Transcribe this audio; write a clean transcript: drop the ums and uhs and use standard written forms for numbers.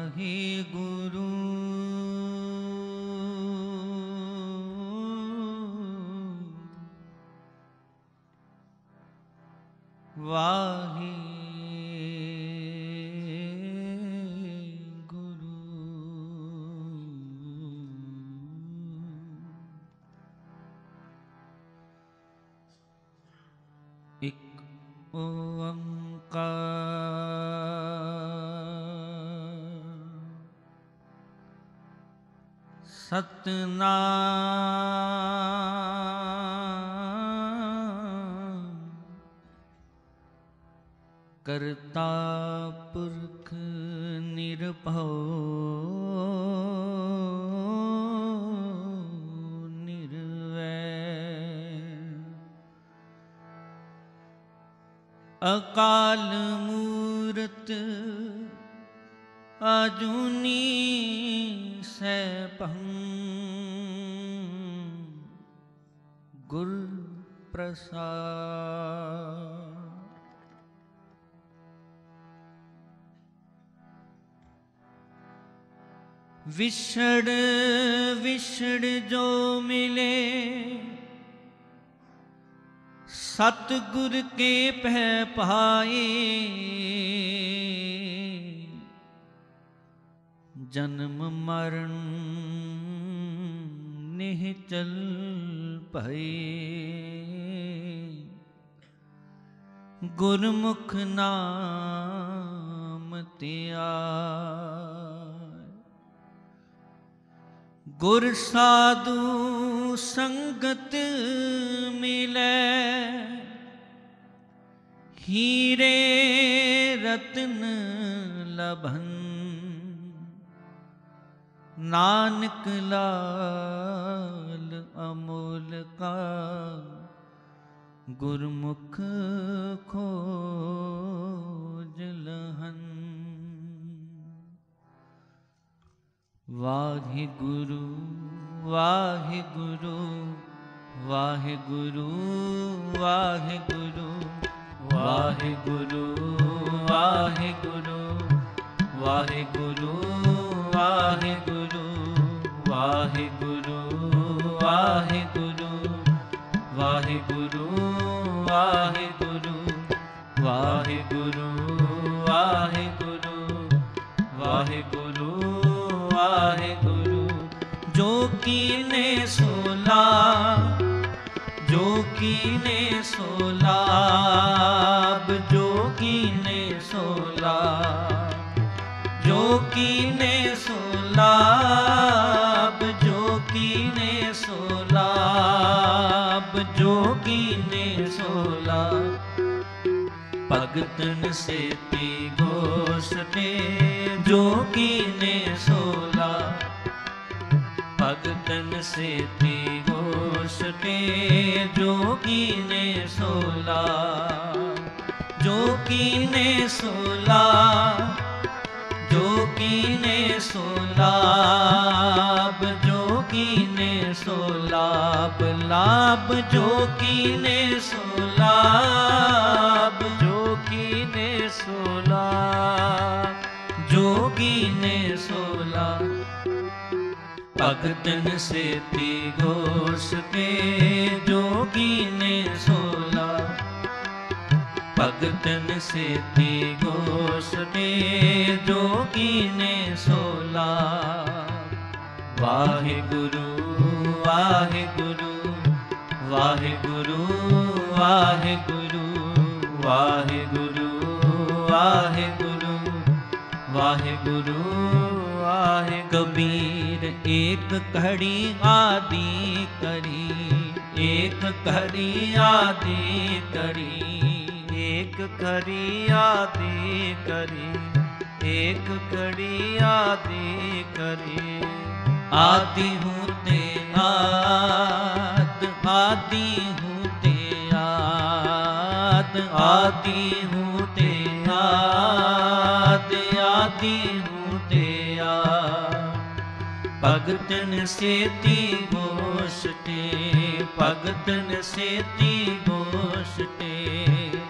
वाहिगुरु वाहिगुरु। एक ओंकार सतनाम करता पुरख निरभव निर्वैर। अकाल मूरत अजूनी सैभं गुर प्रसाद। विछड़ विछड़ जो मिले सतगुर के पह पाए। जन्म मरण निश्चल भये। गुरमुख नाम त्याय। गुर साधु संगत मिलै हीरे रत्न लभन। नानक लाल अमोल का गुरमुख खोज लहन। वाहिगुरु वाहिगुरु वाहिगुरु वाहिगुरु वाहिगुरु वाहिगुरु वाहिगुरु वाहिगुरु वाहिगुरु वाहिगुरु वाहिगुरु वाहिगुरु वाहिगुरु वाहिगुरु वाहिगुरु वाहिगुरु। जो कीने सोला जो कीने सोलाब जो कीने सोला जो कीने सोलाब जो कीने सोलाब जो कीने सोला। भगतन सेती गोसने जो कीने सोला। भगतन सेती गोसने जो कीने सोला। जो कीने सोला जो कीने सोलाब जो कीने सोलाब लाभ जो कीने सोलाब जो कीने सोलाब जो कीने सोला। भगतन सेती गोसने जो कीने सोला। भगतन सेती गोसने जो कीने सोला। वाहिगुरु वाहिगुरु वाहिगुरु वाहिगुरु वाहिगुरु वाहिगुरु वाहिगुरु वाहे। कबीर एक घड़ी आदि करी एक घड़ी आदि करी एक घड़ी आदि करी एक घड़ी आदि करी। आदि हूँ ते आद आदि हूँ ते आद आदि हूँ ते आद आदि हूँ ते आद। भगतन सेती गोसटे भगतन सेती गोसटे